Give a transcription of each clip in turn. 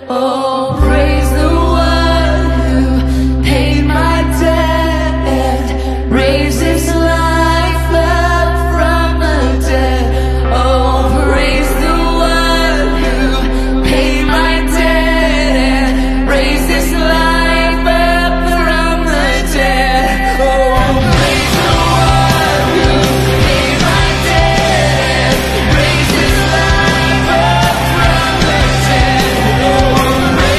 Oh, praise the one who paid my debt, raised his life up from the dead. Oh, praise the one who paid my debt and raised his life up from the dead. Oh, praise the one who paid my debt and raised his life up from the dead. Oh,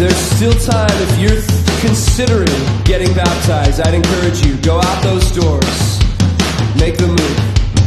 there's still time. If you're considering getting baptized, I'd encourage you, go out those doors, make the move.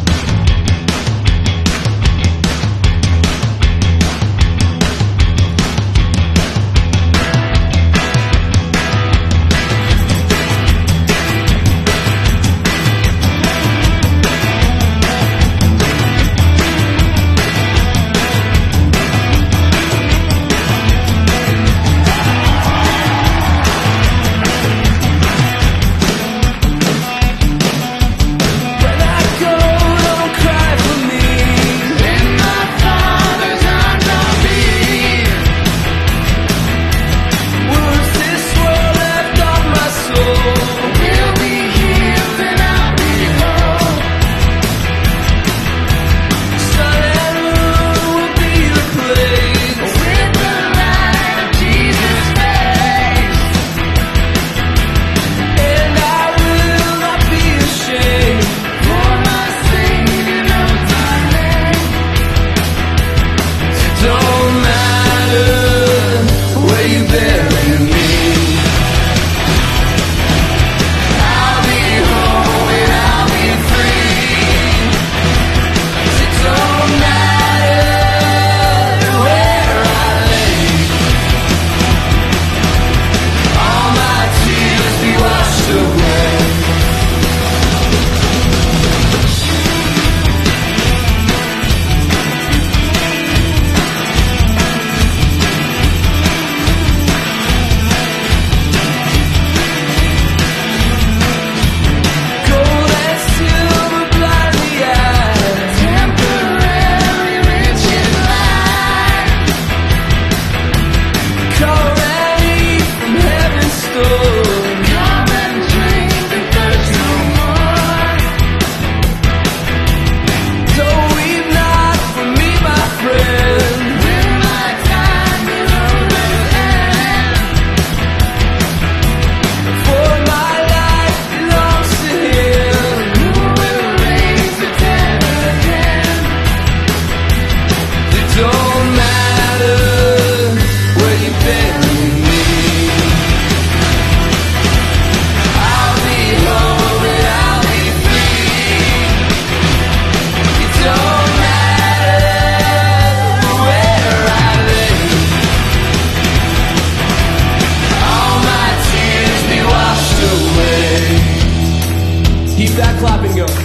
Keep that clapping going.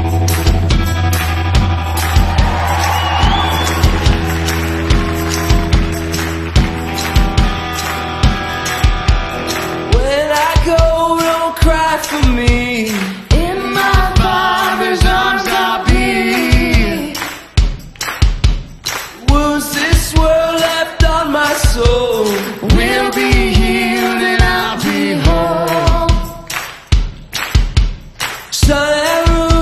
When I go, don't cry for me. In my Father's arms I'll be. Wounds this world left on my soul will be healed and I'll be whole. Sun and moon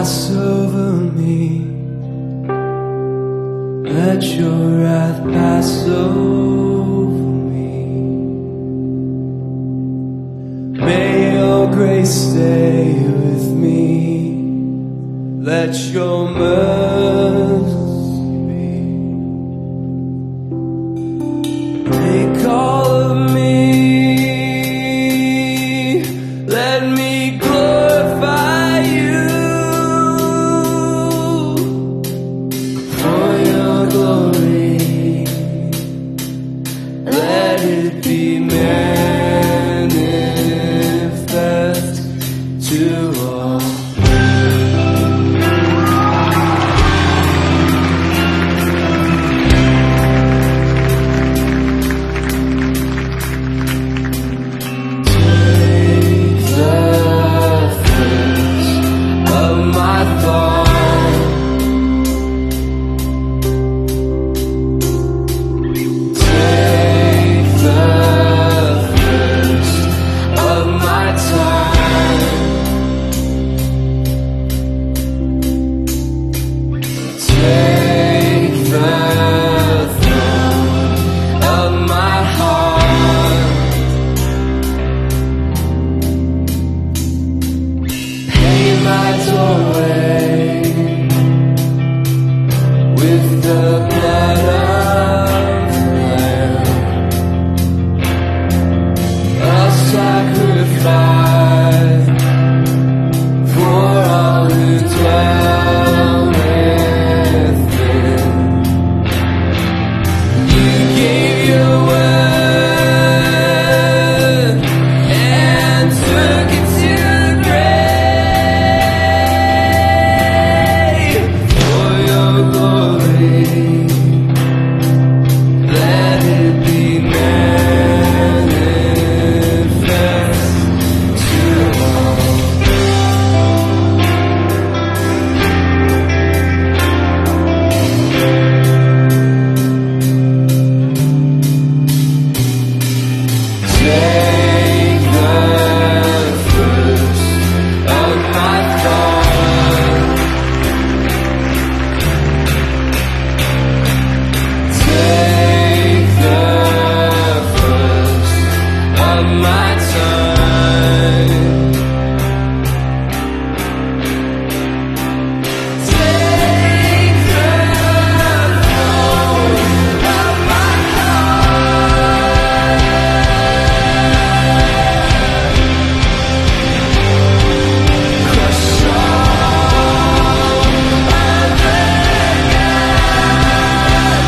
pass over me. Let your wrath pass over me. May your grace stay with me. Let your mercy be. Take all of me. Let me glorify you. For your glory, let it be manifest to all.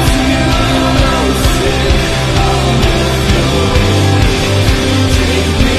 Take me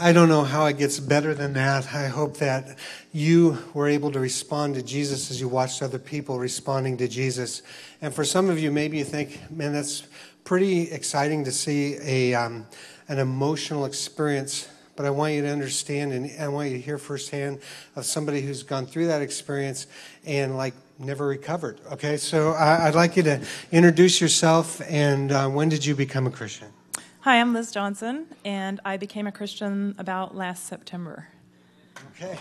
I don't know how it gets better than that. I hope that you were able to respond to Jesus as you watched other people responding to Jesus. And for some of you, maybe you think, man, that's pretty exciting to see an emotional experience. But I want you to understand, and I want you to hear firsthand of somebody who's gone through that experience and never recovered. Okay, so I'd like you to introduce yourself, and when did you become a Christian? Hi, I'm Liz Johnson, and I became a Christian about last September. Okay.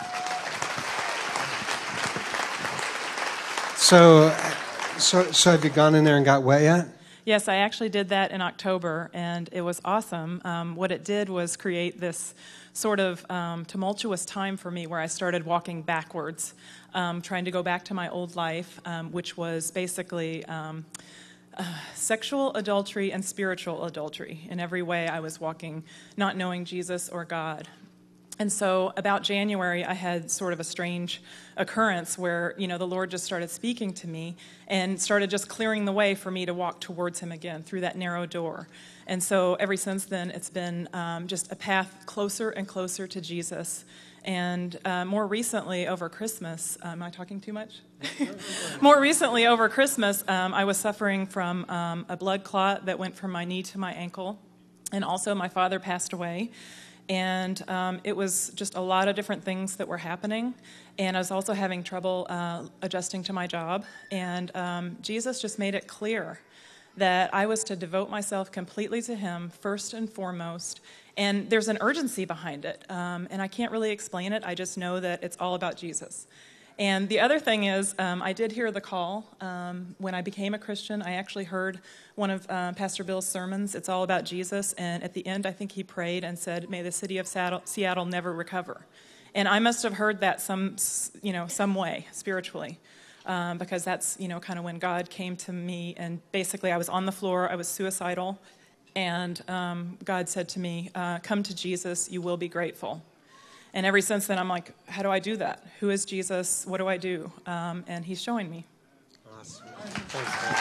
So have you gone in there and got wet yet? Yes, I actually did that in October, and it was awesome. What it did was create this sort of tumultuous time for me where I started walking backwards, trying to go back to my old life, which was basically sexual adultery and spiritual adultery. In every way, I was walking not knowing Jesus or God. And so about January, I had sort of a strange occurrence where, the Lord just started speaking to me and started just clearing the way for me to walk towards him again through that narrow door. And so ever since then, it's been just a path closer and closer to Jesus. And more recently over Christmas, am I talking too much? More recently over Christmas, I was suffering from a blood clot that went from my knee to my ankle. And also my father passed away. And it was just a lot of different things that were happening. And I was also having trouble adjusting to my job. And Jesus just made it clear that I was to devote myself completely to him, first and foremost. And there's an urgency behind it. And I can't really explain it. I just know that it's all about Jesus. And the other thing is, I did hear the call. When I became a Christian, I actually heard one of Pastor Bill's sermons. It's all about Jesus. And at the end, I think he prayed and said, may the city of Seattle never recover. And I must have heard that some way, spiritually. Because that's, kind of when God came to me. And basically, I was on the floor. I was suicidal. And God said to me, come to Jesus. You will be grateful. And ever since then, I'm like, how do I do that? Who is Jesus? What do I do? And he's showing me. Awesome. Thanks, man.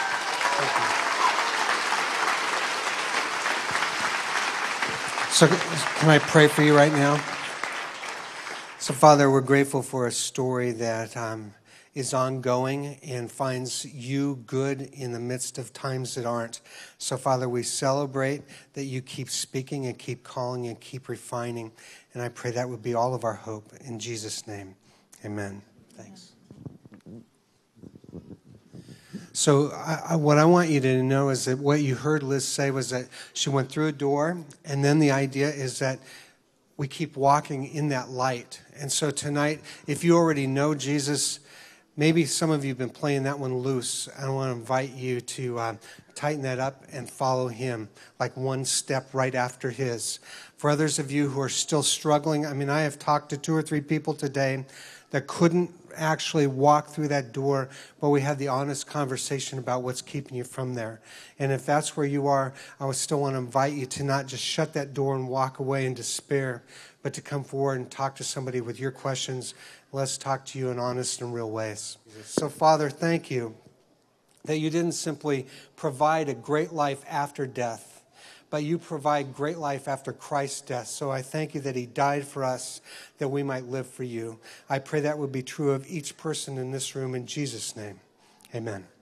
Thank you. So can I pray for you right now? So, Father, we're grateful for a story that is ongoing and finds you good in the midst of times that aren't. So, Father, we celebrate that you keep speaking and keep calling and keep refining. And I pray that would be all of our hope. In Jesus' name, amen. Thanks. So what I want you to know is that what you heard Liz say was that she went through a door, and then the idea is that we keep walking in that light. And so tonight, if you already know Jesus, maybe some of you have been playing that one loose. I want to invite you to tighten that up and follow him, like one step right after his. For others of you who are still struggling, I have talked to 2 or 3 people today that couldn't actually walk through that door, but we had the honest conversation about what's keeping you from there. And if that's where you are, I would still want to invite you to not just shut that door and walk away in despair, but to come forward and talk to somebody with your questions. Let's talk to you in honest and real ways. So, Father, thank you that you didn't simply provide a great life after death, but you provide great life after Christ's death. So I thank you that he died for us, that we might live for you. I pray that would be true of each person in this room in Jesus' name. Amen.